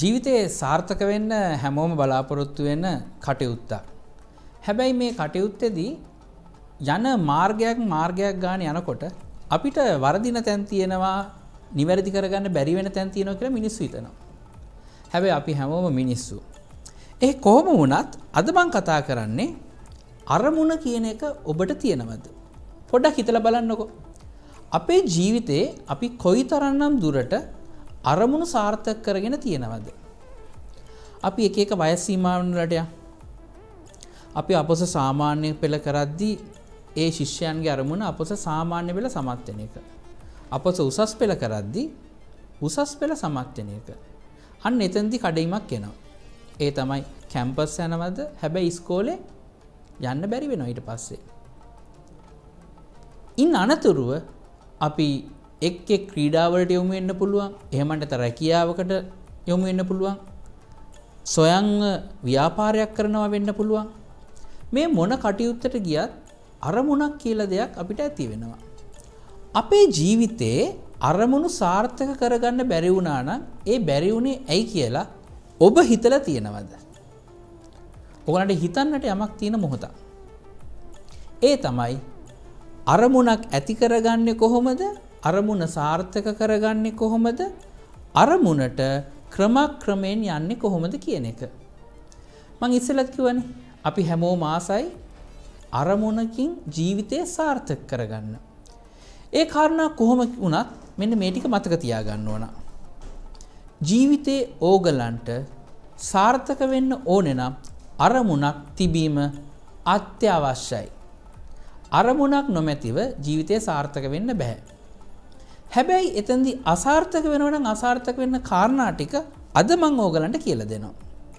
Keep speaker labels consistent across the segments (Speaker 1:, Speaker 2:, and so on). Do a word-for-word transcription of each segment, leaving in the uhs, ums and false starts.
Speaker 1: ජීවිතේ සාර්ථක වෙන්න හැමෝම බලාපොරොත්තු වෙන කටයුත්තක්. හැබැයි මේ කටයුත්තේදී යන මාර්ගයක් මාර්ගයක් ගාන යනකොට අපිට වරදින තැන් තියෙනවා, නිවැරදි කරගන්න බැරි වෙන තැන් තියෙනවා කියලා මිනිස්සු හිතනවා. හැබැයි අපි හැමෝම මිනිස්සු. ඒ කොහොම වුණත් අද මම කතා කරන්නේ අරමුණ කියන එක ඔබට තියෙනවද? පොඩ්ඩක් හිතලා බලන්නකෝ. අපේ ජීවිතේ අපි කොයිතරම්නම් දුරට අරමුණු සාර්ථක කරගෙන තියෙනවද? අපි එක එක වයස් සීමාවන් වලට යන්. අපි අපොස සාමාන්‍ය පෙළ කරද්දී ඒ ශිෂ්‍යයන්ගේ අරමුණ අපොස සාමාන්‍ය පෙළ සමත් වෙන එක. අපොස උසස් පෙළ කරද්දී උසස් පෙළ සමත් වෙන එක. අන්න එතෙන්දී කඩයිමක් එනවා. ඒ තමයි කැම්පස් යනවද? හැබැයි ඉස්කෝලේ යන්න බැරි වෙනවා ඊට පස්සේ. ඉන් අනතුරුව අපි එක් එක් ක්‍රීඩාවලට යොමු වෙන්න පුළුවන්. එහෙම නැත්නම් රැකියාවකට යොමු වෙන්න පුළුවන්. සොයං ව්‍යාපාරයක් කරනවා වෙන්න පුළුවන්. මේ මොන කටයුත්තට ගියත් අරමුණක් කියලා දෙයක් අපිට ඇති වෙනවා. අපේ ජීවිතේ අරමුණු සාර්ථක කරගන්න බැරි වුණා නම් ඒ බැරි වුණේ ඇයි කියලා ඔබ හිතලා තියෙනවද? ඔයගලන්ට හිතන්නට යමක් තියෙන මොහොතක්. ඒ තමයි අරමුණක් ඇති කරගන්නේ කොහොමද? අරමුණ සාර්ථක කරගන්නේ කොහොමද? අරමුණට ක්‍රමක්‍රමයෙන් යන්නේ කොහොමද කියන එක. මම ඉස්සෙල්ලත් කිව්වනේ අපි හැමෝම ආසයි අරමුණකින් ජීවිතය සාර්ථක කරගන්න. ඒ කාරණා කොහොම වුණත් මෙන්න මේ ටික මතක තියාගන්න ඕන. ජීවිතේ ඕගලන්ට සාර්ථක වෙන්න ඕනේ නම් අරමුණක් තිබීම අත්‍යවශ්‍යයි. අරමුණක් නොමැතිව ජීවිතය සාර්ථක වෙන්න බෑ. හැබැයි එතෙන්දී අසාර්ථක වෙනවා නම් අසාර්ථක වෙන්න කාරණා ටික අද මම ඕගලන්ට කියලා දෙනවා.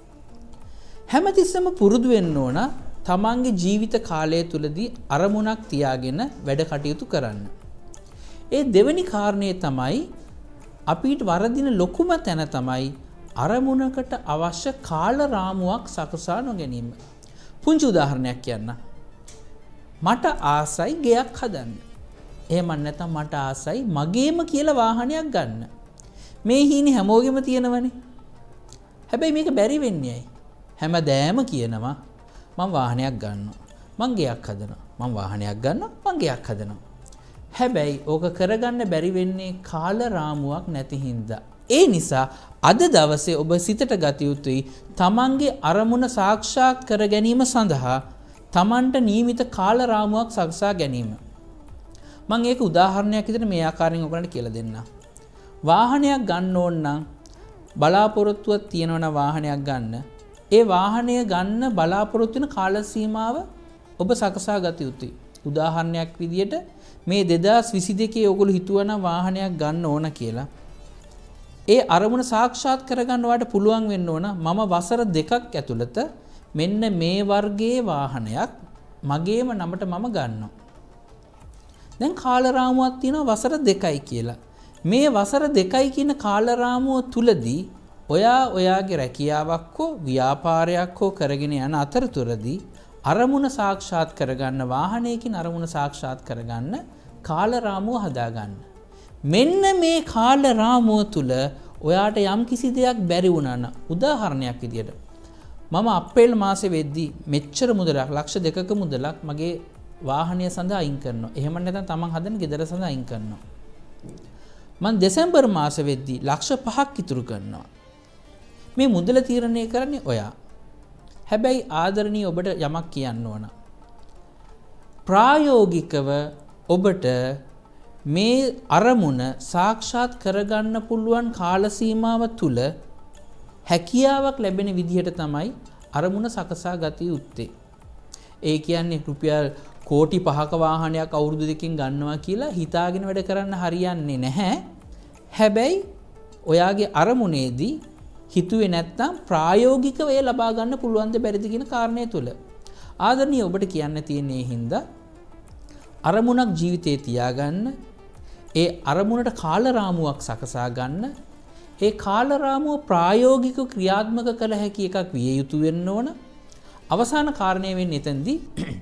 Speaker 1: හැමතිස්සෙම පුරුදු වෙන්න ඕන තමන්ගේ ජීවිත කාලය තුලදී අරමුණක් තියාගෙන වැඩ කටයුතු කරන්න. ඒ දෙවෙනි කාරණේ තමයි අපිට වරදින ලොකුම තැන තමයි අරමුණකට අවශ්‍ය කාල රාමුවක් සකසා නොගැනීම. පුංචි උදාහරණයක් කියන්න. මට ආසයි ගෙයක් හදන්න. එහෙම නැත්නම් මට ආසයි මගේම කියලා වාහනයක් ගන්න. මේ හීනේ හැමෝගෙම තියෙනවනේ. හැබැයි මේක බැරි වෙන්නේ ඇයි? හැමදෑම කියනවා මම වාහනයක් ගන්නවා. මං ගෙයක් හදනවා. මං වාහනයක් ගන්නවා. මං ගෙයක් හදනවා. හැබැයි ඕක කරගන්න බැරි වෙන්නේ කාල රාමුවක් නැති හින්දා. ඒ නිසා අද දවසේ ඔබ සිතට ගත යුතුයි තමන්ගේ අරමුණ සාක්ෂාත් කර ගැනීම සඳහා තමන්ට නියමිත කාල රාමුවක් සකසා ගැනීම. මම ඒක උදාහරණයක් විදිහට මේ ආකාරයෙන් ඔයගලන්ට කියලා දෙන්නම්. වාහනයක් ගන්න ඕන නම් බලාපොරොත්තුවක් තියෙනවා නම් වාහනයක් ගන්න. ඒ වාහනය ගන්න බලාපොරොත්තු වෙන කාල සීමාව ඔබ සකසා ගත යුතුයි. උදාහරණයක් විදිහට මේ දෙදාස් විසි දෙකේ ඔයගොල්ලෝ හිතුවනම් වාහනයක් ගන්න ඕන කියලා. ඒ අරමුණ සාක්ෂාත් කරගන්න ඔයාලට පුළුවන් වෙන්න ඕන මම වසර දෙකක් ඇතුළත මෙන්න මේ වර්ගයේ වාහනයක් මගේම නමට මම ගන්නවා. දැන් කාල රාමුවක් තියෙනවා වසර දෙකයි කියලා. මේ වසර දෙකයි කියන කාල රාමුව තුලදී ඔයා ඔයාගේ රැකියාවක් හෝ ව්‍යාපාරයක් හෝ කරගෙන යන අතරතුරදී අරමුණ සාක්ෂාත් කරගන්න වාහනයකින් අරමුණ සාක්ෂාත් කරගන්න කාල රාමුව හදාගන්න. මෙන්න මේ කාල රාමුව තුල ඔයාට යම් කිසි දෙයක් බැරි වුණා නම් උදාහරණයක් විදියට මම අප්‍රේල් මාසේ වෙද්දී මෙච්චර මුදලක් ලක්ෂ දෙකක මුදලක් මගේ වාහනය සඳහා අයින් කරනවා. එහෙම නැත්නම් තමන් හදන ගෙදර සඳහා අයින් කරනවා. මම දෙසැම්බර් මාසේ වෙද්දී ලක්ෂ පහක් ඉතුරු කරනවා. මේ මුදල තීරණය කරන්නේ ඔයා. හැබැයි ආදරණීය ඔබට යමක් කියන්න ඕන. ප්‍රායෝගිකව ඔබට මේ අරමුණ සාක්ෂාත් කරගන්න පුළුවන් කාල සීමාව තුල හැකියාවක් ලැබෙන විදිහට තමයි අරමුණ සකසා ගත යුත්තේ. ඒ කියන්නේ රුපියල් කෝටි පහක වාහනයක් අවුරුදු දෙකකින් ගන්නවා කියලා හිතාගෙන වැඩ කරන්න හරියන්නේ නැහැ. හැබැයි ඔයාගේ අරමුණේදී හිතුවේ නැත්නම් ප්‍රායෝගිකව ඒ ලබා ගන්න පුළුවන් ද බැරිද කියන කාරණය තුල ආදරණීය ඔබට කියන්න තියෙන්නේ හින්දා අරමුණක් ජීවිතේ තියාගන්න ඒ අරමුණට කාල රාමුවක් සකසා ගන්න ඒ කාල රාමුව ප්‍රායෝගිකව ක්‍රියාත්මක කළ හැකි එකක් විය යුතු වෙන්න ඕන. අවසාන කාරණය වෙන්නේ එතෙන්දී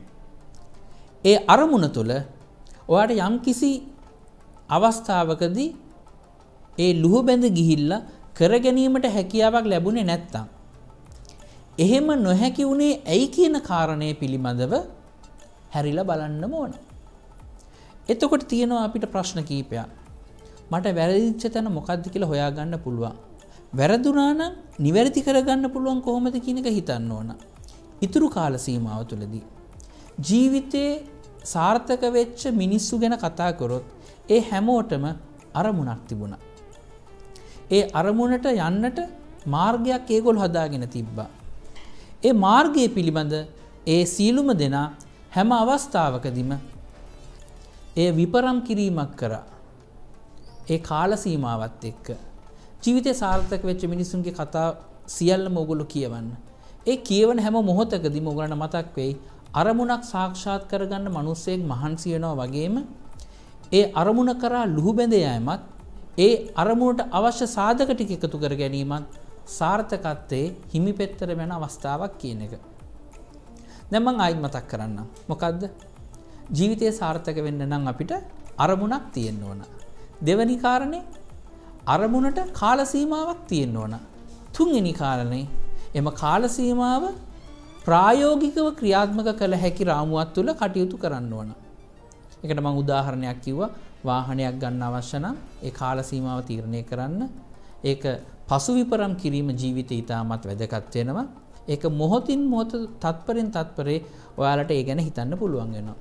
Speaker 1: ඒ අරමුණ තුළ ඔයාට යම්කිසි අවස්ථාවකදී ඒ ලුහුබැඳ ගිහිල්ලා කර ගැනීමට හැකියාවක් ලැබුණේ නැත්තම් එහෙම නොහැකි වුණේ ඇයි කියන කාරණය පිළිබඳව හැරිලා බලන්න ඕන. එතකොට තියෙනවා අපිට ප්‍රශ්න කීපයක්. මට වැරදිච්ච තැන මොකද්ද කියලා හොයාගන්න පුළුවන්. වැරදුනා නම් නිවැරදි කරගන්න පුළුවන් කොහොමද කියන එක හිතන්න ඕන. ඊතුරු කාල සීමාව තුළදී ජීවිතේ සාර්ථක වෙච්ච මිනිස්සු ගැන කතා කරොත් ඒ හැමෝටම අරමුණක් තිබුණා. ඒ අරමුණට යන්නට මාර්ගයක් ඒගොල්ලෝ හදාගෙන තිබ්බා. ඒ මාර්ගය පිළිබඳ ඒ සීලුම දෙනා හැම අවස්ථාවකදීම ඒ විපරම් කිරීමක් කරා. ඒ කාල සීමාවත් එක්ක ජීවිතේ සාර්ථක වෙච්ච මිනිසුන්ගේ කතා සියල්ලම ඔයගොල්ලෝ කියවන්න. ඒ කියවන හැම මොහොතකදීම ඔයගොල්ලන්ට මතක් වෙයි අරමුණක් සාක්ෂාත් කරගන්න මිනිස්සෙක් මහන්සි වෙනවා වගේම ඒ අරමුණ කරා ලුහු බැඳ යෑමත් ඒ අරමුණට අවශ්‍ය සාධක ටික එකතු කර ගැනීමත් සාර්ථකත්වයේ හිමිපෙත්තර වෙන අවස්ථාවක් කියන එක. දැන් මම ආයිත් මතක් කරන්නම්. මොකද්ද? ජීවිතේ සාර්ථක වෙන්න නම් අපිට අරමුණක් තියෙන්න ඕන. දෙවැනි කාරණේ අරමුණට කාල සීමාවක් තියෙන්න ඕන. තුන්වෙනි කාරණේ එම කාල සීමාව ප්‍රායෝගිකව ක්‍රියාත්මක කළ හැකි රාමුවක් තුළ කටයුතු කරන්න ඕන. ඒකට මම උදාහරණයක් කිව්වා. වාහනයක් ගන්න අවශ්‍ය නම් ඒ කාල සීමාව තීරණය කරන්න. ඒක පසු විපරම් කිරීම ජීවිතය ඉතාමත් වැදගත් වෙනවා. ඒක මොහොතින් මොහොත තත්පරෙන් තත්පරේ ඔයාලට ඒ ගැන හිතන්න පුළුවන් වෙනවා.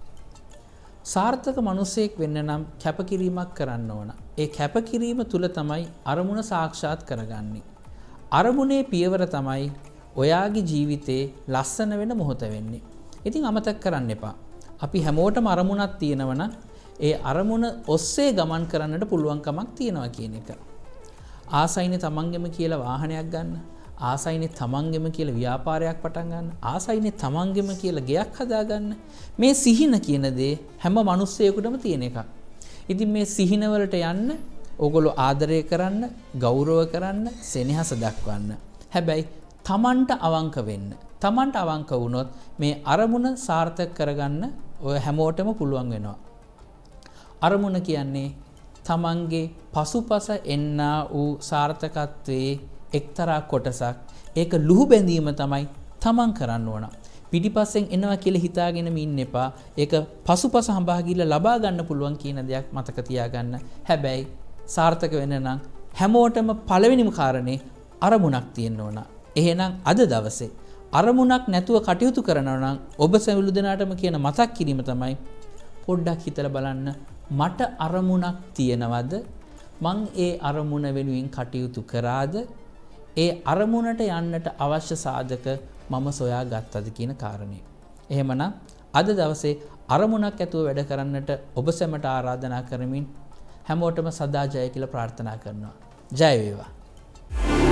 Speaker 1: සාර්ථක මිනිසෙක් වෙන්න නම් කැපකිරීමක් කරන්න ඕන. ඒ කැපකිරීම තුල තමයි අරමුණ සාක්ෂාත් කරගන්නේ. අරමුණේ පියවර තමයි ඔයාගේ ජීවිතේ ලස්සන වෙන මොහොත වෙන්නේ. ඉතින් අමතක කරන්න එපා. අපි හැමෝටම අරමුණක් තියෙනවනම් ඒ අරමුණ ඔස්සේ ගමන් කරන්නට පුළුවන්කමක් තියෙනවා කියන එක. ආසයිනේ තමන්ගෙම කියලා වාහනයක් ගන්න. ආසයිනේ තමන්ගෙම කියලා ව්‍යාපාරයක් පටන් ගන්න. ආසයිනේ තමන්ගෙම කියලා ගෙයක් හදාගන්න. මේ සිහින කියන දේ හැම මිනිස්සෙකුටම තියෙන එකක්. ඉතින් මේ සිහින වලට යන්න ඕගොල්ලෝ ආදරය කරන්න, ගෞරව කරන්න, සෙනෙහස දක්වන්න. හැබැයි තමන්ට අවංක වෙන්න. තමන්ට අවංක වුණොත් මේ අරමුණ සාර්ථක කරගන්න ඔය හැමෝටම පුළුවන් වෙනවා. අරමුණ කියන්නේ තමන්ගේ පසුපස එන්නා වූ සාර්ථකත්වයේ එක්තරා කොටසක්. ඒක ලුහු බැඳීම තමයි තමන් කරන්න ඕන. පිටිපස්සෙන් එනවා කියලා හිතාගෙන ඉන්න එපා. ඒක පසුපස හඹා ගිහලා ලබා ගන්න පුළුවන් කියන දෙයක් මතක තියාගන්න. හැබැයි සාර්ථක වෙන්න නම් හැමෝටම පළවෙනිම කාරණේ අරමුණක් තියෙන්න ඕන. එහෙනම් අද දවසේ අරමුණක් නැතුව කටයුතු කරනවා නම් ඔබ සැවුළු දෙනාටම කියන මතක් කිරීම තමයි පොඩ්ඩක් හිතලා බලන්න මට අරමුණක් තියනවද? මං ඒ අරමුණ වෙනුවෙන් කටයුතු කරාද? ඒ අරමුණට යන්නට අවශ්‍ය සාධක මම සොයා ගත්තද කියන කාරණය. එහෙමනම් අද දවසේ අරමුණක් ඇතුව වැඩ කරන්නට ඔබ සැමට ආරාධනා කරමින් හැමෝටම සදා ජය කියලා ප්‍රාර්ථනා කරනවා. ජය වේවා.